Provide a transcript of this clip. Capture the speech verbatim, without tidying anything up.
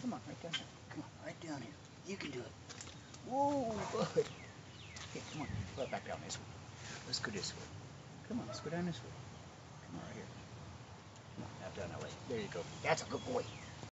Come on, right down here. Come on, right down here. You can do it. Whoa, bud. Okay, come on. Well, back down this way. Let's go this way. Come on, let's go down this way. Come on, right here. Come on, now down that way. There you go. That's a good boy.